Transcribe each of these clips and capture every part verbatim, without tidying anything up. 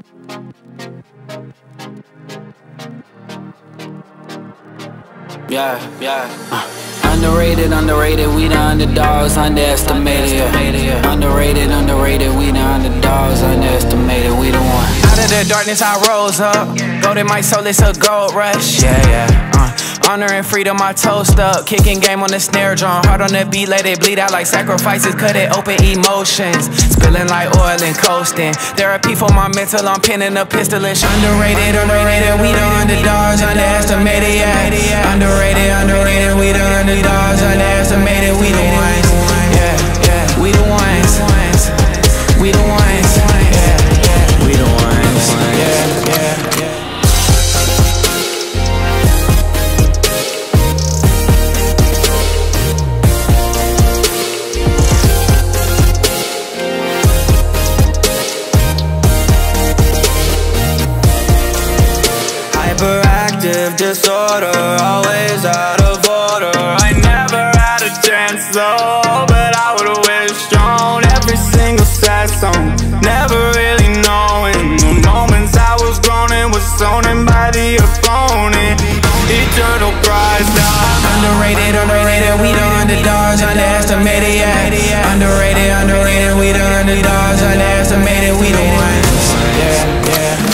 Yeah, yeah. Uh. Underrated, underrated, we the underdogs, underestimated. Yeah. Underrated, underrated, we the underdogs, underestimated, we the one. Out of the darkness I rose up, golden my soul, it's a gold rush. Yeah, yeah. Uh. Honor and freedom, I toast up. Kicking game on the snare drum, hard on the beat, let it bleed out like sacrifices. Cut it open, emotions spilling like oil and coasting. Therapy for my mental, I'm pinning a pistolish. Underrated, underrated, we the underdogs, underestimated. Yeah. Underrated, underrated, we the underdogs, underestimated. We the ones. Yeah, yeah. We the ones. We the ones. Yeah, yeah. We the ones. Yeah, yeah, yeah. Hyperactive disorder, always out of order. I never had a chance though, but I would've wished on every single sad song. Never really knowing the moments I was groaning was zoning by the opponent. Eternal prize now. Underrated, underrated, we the underdogs, underestimated. Yeah. Underrated, underrated, we the underdogs, underestimated. We the ones. Yeah, yeah.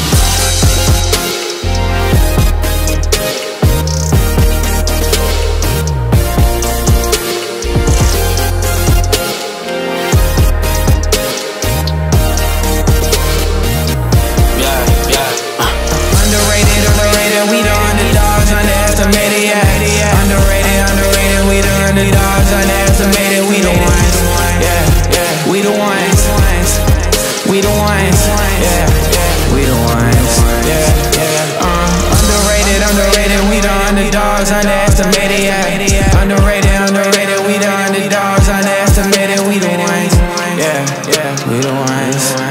We the ones, yeah, yeah. We the ones, yeah, yeah. Uh, underrated, underrated, we the underdogs, underestimated, yeah. Underrated, underrated, we the underdogs, underestimated. We the ones, yeah, yeah. We the ones.